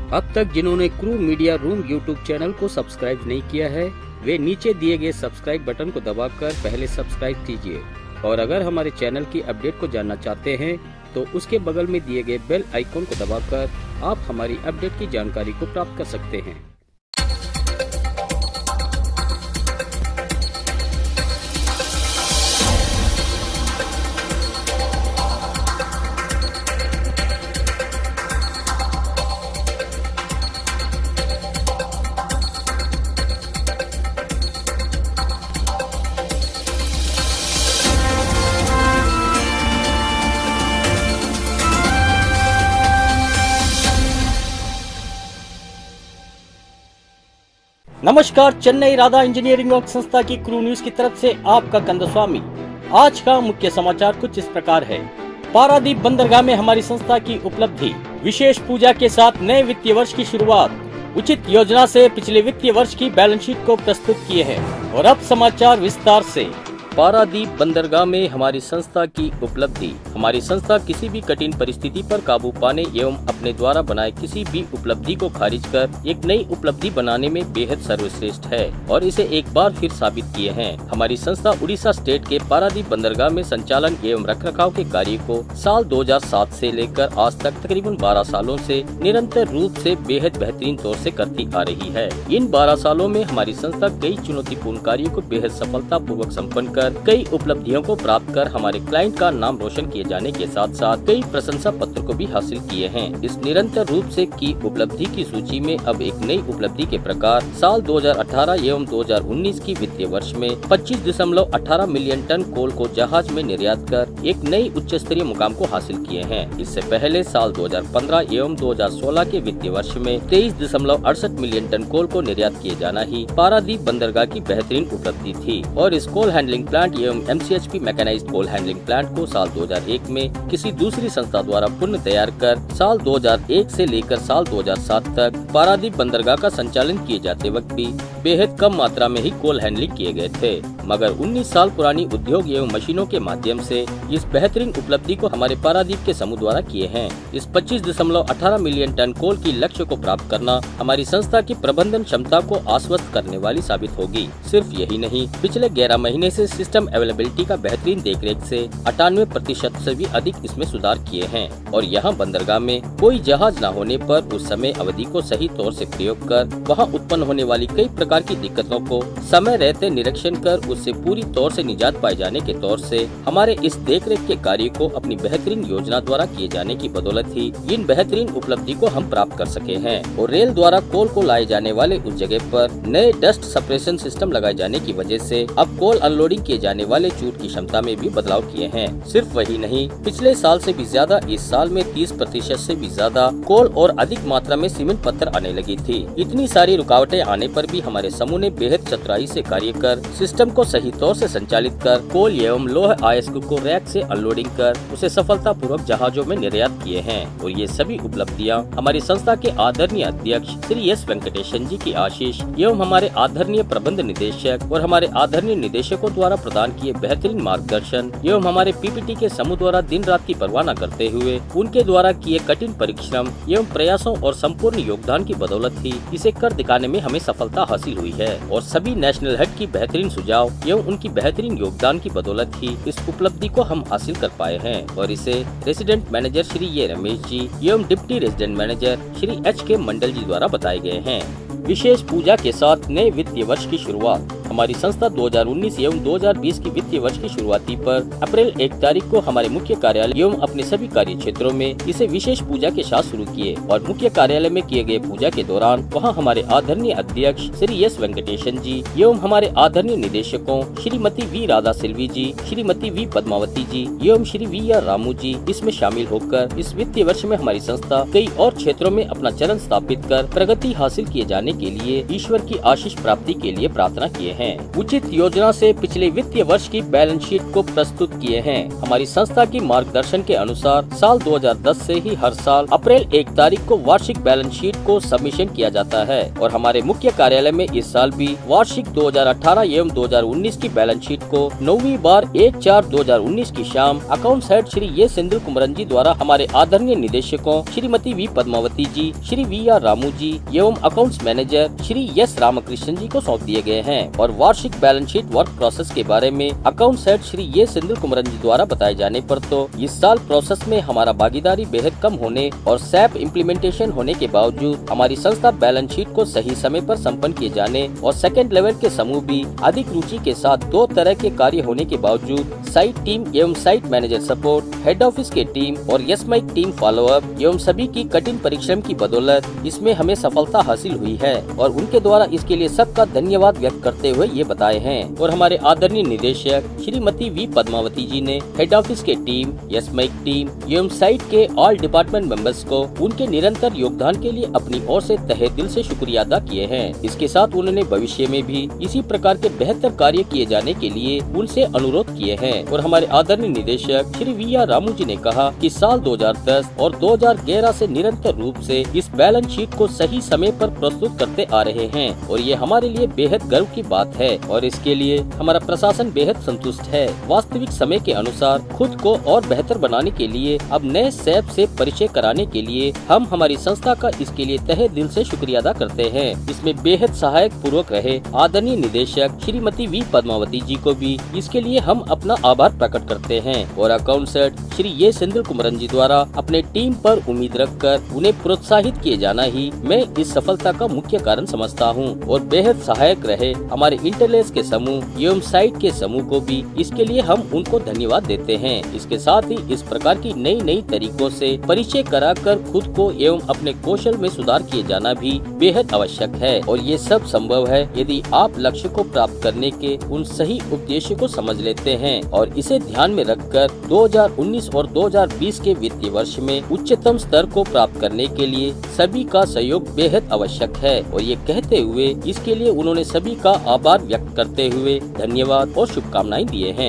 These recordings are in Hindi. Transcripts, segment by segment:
अब तक जिन्होंने crew media room YouTube channel को सब्सक्राइब नहीं किया है, वे नीचे दिए गए सब्सक्राइब बटन को दबाकर पहले सब्सक्राइब कीजिए और अगर हमारे चैनल की अपडेट को जानना चाहते हैं तो उसके बगल में दिए गए बेल आइकॉन को दबाकर आप हमारी अपडेट की जानकारी को प्राप्त कर सकते हैं। नमस्कार, चेन्नई राधा इंजीनियरिंग वर्क संस्था की क्रू न्यूज की तरफ से आपका कंदस्वामी। आज का मुख्य समाचार कुछ इस प्रकार है। पारादीप बंदरगाह में हमारी संस्था की उपलब्धि, विशेष पूजा के साथ नए वित्तीय वर्ष की शुरुआत, उचित योजना से पिछले वित्तीय वर्ष की बैलेंस शीट को प्रस्तुत किए हैं। और अब समाचार विस्तार से। पारादीप बंदरगाह में हमारी संस्था की उपलब्धि। हमारी संस्था किसी भी कठिन परिस्थिति पर काबू पाने एवं अपने द्वारा बनाए किसी भी उपलब्धि को खारिज कर एक नई उपलब्धि बनाने में बेहद सर्वश्रेष्ठ है और इसे एक बार फिर साबित किए हैं। हमारी संस्था उड़ीसा स्टेट के पारादीप बंदरगाह में संचालन एवं रखरखाव के कार्य को साल 2007 से लेकर आज तक तकरीबन 12 सालों से निरंतर रूप से बेहद बेहतरीन तौर से करती आ रही है। इन 12 सालों में हमारी संस्था कई चुनौतीपूर्ण कार्यों को बेहद सफलता पूर्वक सम्पन्न कर कई उपलब्धियों को प्राप्त कर हमारे क्लाइंट का नाम रोशन किए जाने के साथ साथ कई प्रशंसा पत्र को भी हासिल किए हैं। इस निरंतर रूप से की उपलब्धि की सूची में अब एक नई उपलब्धि के प्रकार साल 2018 एवं 2019 की वित्तीय वर्ष में 25.18 मिलियन टन कोल को जहाज में निर्यात कर एक नई उच्च स्तरीय मुकाम को हासिल किए हैं। इससे पहले साल 2015 एवं 2016 के वित्तीय वर्ष में 23.68 मिलियन टन कोल को निर्यात किए जाना ही पारादीप बंदरगाह की बेहतरीन उपलब्धि थी और इस कोल हैंडलिंग प्लांट एवं MCHP mechanised coal handling plant को साल 2001 में किसी दूसरी संस्था द्वारा पुनः तैयार कर साल 2001 से लेकर साल 2007 तक पारादीप बंदरगाह का संचालन किए जाते वक्त भी बेहद कम मात्रा में ही कोल हैंडलिंग किए गए थे, मगर 19 साल पुरानी उद्योग एवं मशीनों के माध्यम से इस बेहतरीन उपलब्धि को हमारे पारादीप के समूह द्वारा किए हैं। इस 25.18 मिलियन टन कोल की लक्ष्य को प्राप्त करना हमारी संस्था की प्रबंधन क्षमता को आश्वस्त करने वाली साबित होगी। सिर्फ यही नहीं, पिछले 11 महीने से सिस्टम अवेलेबिलिटी का बेहतरीन देखरेख से 98% से भी अधिक इसमें सुधार किए हैं और यहाँ बंदरगाह में कोई जहाज न होने पर उस समय अवधि को सही तौर से प्रयोग कर वहाँ उत्पन्न होने वाली कई प्रकार की दिक्कतों को समय रहते निरीक्षण कर उससे पूरी तौर से निजात पाए जाने के तौर से हमारे इस देखरेख के कार्य को अपनी बेहतरीन योजना द्वारा किए जाने की बदौलत ही इन बेहतरीन उपलब्धि को हम प्राप्त कर सके हैं। और रेल द्वारा कोल को लाए जाने वाले उस जगह पर नए डस्ट सप्रेशन सिस्टम लगाए जाने की वजह से अब कोल अनलोडिंग किए जाने वाले चूट की क्षमता में भी बदलाव किए हैं। सिर्फ वही नहीं, पिछले साल से भी ज्यादा इस साल में 30% से भी ज्यादा कोल और अधिक मात्रा में सीमेंट पत्थर आने लगी थी। इतनी सारी रुकावटें आने पर भी हमारे समूह ने बेहद चतुराई से कार्य कर सिस्टम को सही तौर से संचालित कर कोल एवं लोह अयस्क को रैक से अनलोडिंग कर उसे सफलता पूर्वक जहाजों में निर्यात किए हैं। और ये सभी उपलब्धियां हमारी संस्था के आदरणीय अध्यक्ष श्री एस वेंकटेशन जी की आशीष एवं हमारे आदरणीय प्रबंध निदेशक और हमारे आदरणीय निदेशकों द्वारा प्रदान किए बेहतरीन मार्गदर्शन एवं हमारे पीपीटी के समूह द्वारा दिन रात की परवाह न करते हुए उनके द्वारा किए कठिन परिश्रम एवं प्रयासों और संपूर्ण योगदान की बदौलत ही इसे कर दिखाने में हमें सफलता हासिल हुई है। और सभी नेशनल हेड की बेहतरीन सुझाव एवं उनकी बेहतरीन योगदान की बदौलत ही इस उपलब्धि को हम हासिल कर पाए हैं। और इसे resident manager Shri A Ramesh ji एवं deputy resident manager Shri HK Mandal ji द्वारा बताए गए हैं। विशेष पूजा के साथ नए वित्तीय वर्ष की शुरुआत। हमारी संस्था 2019 एवं 2020 की वित्तीय वर्ष की शुरुआती पर अप्रैल 1 तारीख को हमारे मुख्य कार्यालय एवं अपने सभी कार्य क्षेत्रों में इसे विशेष पूजा के साथ शुरू किए और मुख्य कार्यालय में किए गए पूजा के दौरान वहां हमारे आदरणीय अध्यक्ष श्री एस वेंकटेशन जी एवं हमारे आदरणीय निदेशकों श्रीमती वी राधा सिल्वी जी, श्रीमती वी पद्मावती जी एवं श्री VR रामू जी इसमें शामिल होकर इस वित्तीय वर्ष में हमारी संस्था कई और क्षेत्रों में अपना चरण स्थापित कर प्रगति हासिल किए जाने के लिए ईश्वर की आशीष प्राप्ति के लिए प्रार्थना किए हैं। उचित योजना से पिछले वित्तीय वर्ष की बैलेंस शीट को प्रस्तुत किए हैं। हमारी संस्था की मार्गदर्शन के अनुसार साल 2010 से ही हर साल अप्रैल 1 तारीख को वार्षिक बैलेंस शीट को सबमिशन किया जाता है और हमारे मुख्य कार्यालय में इस साल भी वार्षिक 2018 एवं 2019 की बैलेंस शीट को 9वीं बार 1/4/2019 की शाम अकाउंट्स हेड श्री ये सेंधिल कुमरन जी द्वारा हमारे आदरणीय निदेशकों Shrimati V Padmavati ji, Shri V R Ramu ji एवं accounts manager Shri S Ramakrishna ji को सौंप दिए गए हैं और वार्षिक बैलेंस शीट वर्क प्रोसेस के बारे में अकाउंट्स हेड श्री ये सेंधिल कुमरन जी द्वारा बताए जाने पर तो इस साल प्रोसेस में हमारा भागीदारी बेहद कम होने और सैप इम्प्लीमेंटेशन होने के बावजूद हमारी संस्था बैलेंस शीट को सही समय पर संपन्न किए जाने और सेकंड लेवल के समूह भी अधिक रुचि के साथ 2 तरह के कार्य होने के बावजूद साइट टीम एवं site manager support, head office के टीम और यस माइक टीम फॉलोअप एवं सभी की कठिन परिश्रम की बदौलत इसमें हमें सफलता हासिल हुई है और उनके द्वारा इसके लिए सबका धन्यवाद व्यक्त करते हुए ये बताए हैं। और हमारे आदरणीय निदेशक श्रीमती वी पद्मावती जी ने हेड ऑफिस के टीम, यस माइक टीम एवं साइट के ऑल डिपार्टमेंट मेंबर्स को उनके निरंतर योगदान के लिए अपनी ओर से तहे दिल से शुक्रिया अदा किए हैं। इसके साथ उन्होंने भविष्य में भी इसी प्रकार के बेहतर कार्य किए जाने के लिए उनसे अनुरोध किए हैं। और हमारे आदरणीय निदेशक श्री वी आर रामू जी ने कहा कि साल 2010 और 2011 से निरंतर रूप से इस बैलेंस शीट को सही समय पर प्रस्तुत करते आ रहे हैं और ये हमारे लिए बेहद गर्व की बात है और इसके लिए हमारा प्रशासन बेहद संतुष्ट है। वास्तविक समय के अनुसार खुद को और बेहतर बनाने के लिए अब नए सैप से परिचय कराने के लिए हम हमारी संस्था का इसके लिए तहे दिल से शुक्रिया अदा करते हैं। इसमें बेहद सहायक पूर्वक रहे आदरणीय निदेशक श्रीमती वी पद्मावती जी को भी इसके लिए हम अपना आभार प्रकट करते हैं और अकाउंट्स हेड श्री ये सेंधिल कुमरन जी द्वारा अपने टीम पर उम्मीद रखकर उन्हें प्रोत्साहित किए जाना ही मैं इस सफलता का मुख्य कारण समझता हूं और बेहद सहायक रहे हमारे इंटरलेस के समूह एवं साइट के समूह को भी इसके लिए हम उनको धन्यवाद देते हैं। इसके साथ ही इस प्रकार की नई तरीकों से परिचय कराकर खुद को एवं अपने कौशल में सुधार किए जाना भी बेहद आवश्यक है और ये सब संभव है यदि आप लक्ष्य को प्राप्त करने के उन सही उद्देश्य को समझ लेते हैं और इसे ध्यान में रखकर 2019 और 2020 के वित्तीय वर्ष में उच्चतम स्तर को प्राप्त करने के लिए सभी का सहयोग बेहद आवश्यक है। और ये कहते हुए इसके लिए उन्होंने सभी का आभार व्यक्त करते हुए धन्यवाद और शुभकामनाएं दिए हैं।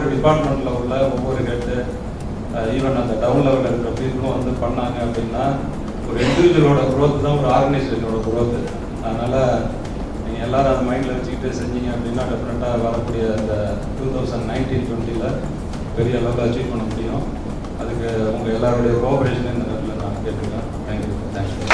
எல்லாரும் மைண்டில் வச்சுக்கிட்டு செஞ்சீங்க அப்படின்னா டெஃபினட்டாக வரக்கூடிய அந்த 2019-20 பெரிய அளவில் அச்சீவ் பண்ண முடியும். அதுக்கு உங்கள் எல்லாருடைய கோஆபரேஷன் இந்த நேரத்தில் நான் கேட்டுக்கிறேன். Thank you.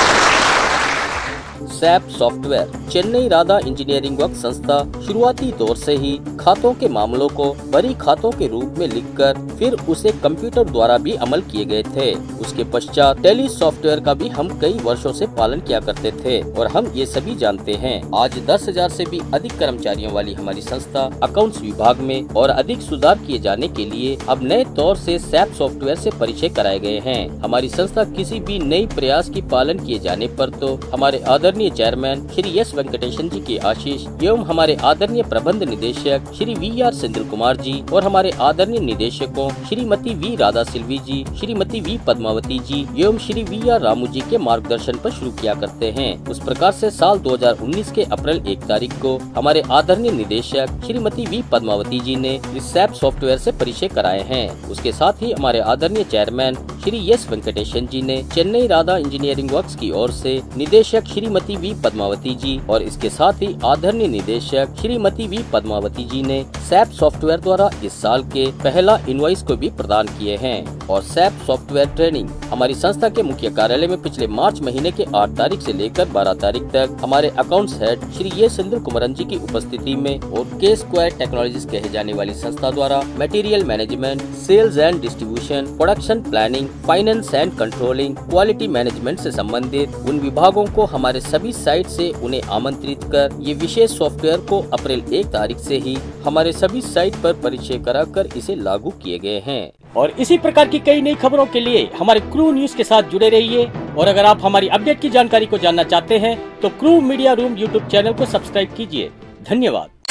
SAP software Chennai Radha engineering work संस्था शुरुआती दौर से ही खातों के मामलों को बड़ी खातों के रूप में लिखकर फिर उसे कंप्यूटर द्वारा भी अमल किए गए थे। उसके पश्चात टेली सॉफ्टवेयर का भी हम कई वर्षों से पालन किया करते थे और हम ये सभी जानते हैं आज 10,000 से भी अधिक कर्मचारियों वाली हमारी संस्था अकाउंट्स विभाग में और अधिक सुधार किए जाने के लिए अब नए तौर से सैप सॉफ्टवेयर से परिचय कराए गए हैं। हमारी संस्था किसी भी नई प्रयास की पालन किए जाने पर तो हमारे आदरणीय चेयरमैन श्री एस वेंकटेशन जी के आशीष एवं हमारे आदरणीय प्रबंध निदेशक श्री वी आर सेंधिल कुमार जी और हमारे आदरणीय निदेशकों श्रीमती वी राधा सिल्वी जी, श्रीमती वी पद्मावती जी एवं श्री वी आर रामू जी के मार्गदर्शन पर शुरू किया करते हैं। उस प्रकार से साल 2019 के अप्रैल 1 तारीख को हमारे आदरणीय निदेशक श्रीमती वी पद्मावती जी ने इस सैप सॉफ्टवेयर से परिचय कराए हैं। उसके साथ ही हमारे आदरणीय चेयरमैन श्री एस वेंकटेशन जी ने चेन्नई राधा इंजीनियरिंग वर्क्स की ओर से निदेशक श्रीमती वी पद्मावती जी और इसके साथ ही आदरणीय निदेशक श्रीमती वी पद्मावती जी ने सैप सॉफ्टवेयर द्वारा इस साल के पहला इनवॉइस को भी प्रदान किए हैं। और सैप सॉफ्टवेयर ट्रेनिंग हमारी संस्था के मुख्य कार्यालय में पिछले मार्च महीने के 8 तारीख से लेकर 12 तारीख तक हमारे अकाउंट्स हेड श्री ये सेंधिल कुमरन जी की उपस्थिति में और के स्क्वायर टेक्नोलॉजीज कहे जाने वाली संस्था द्वारा material management, sales and distribution, production planning, finance and controlling, quality management से संबंधित उन विभागों को हमारे सभी साइट से उन्हें आमंत्रित कर ये विशेष सॉफ्टवेयर को अप्रैल 1 तारीख से ही हमारे सभी साइट पर परिचय कराकर इसे लागू किए गए हैं। और इसी प्रकार की कई नई खबरों के लिए हमारे क्रू न्यूज के साथ जुड़े रहिए और अगर आप हमारी अपडेट की जानकारी को जानना चाहते हैं तो crew media room YouTube channel को सब्सक्राइब कीजिए। धन्यवाद।